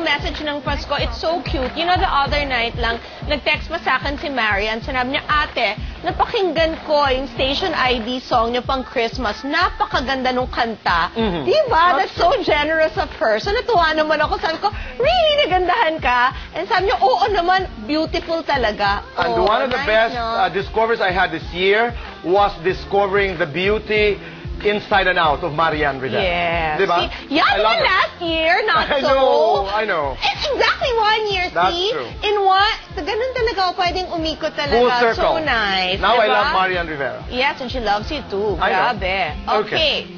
message ng Pasko. It's so cute. You know, the other night lang, nag-text pa sa akin si Marian. Sinabi niya, ate, napakinggan ko yung station ID song niyo pang Christmas. Napakaganda nung kanta. Diba? That's so generous of her. So natuwa naman ako. Sabi ko, really, nagandahan ka? And sabi niya, oo naman, beautiful talaga. And one of the best discoveries I had this year was discovering the beauty inside and out of Marian Rivera. Yes. Diba? Yeah, last year, not so. I know. It's exactly 1 year, That's see? true. In one, ganun talaga, pwedeng umikot talaga. Full circle. So nice. Now diba? I love Marian Rivera. Yes, and she loves you too. I know. Grabe. Okay.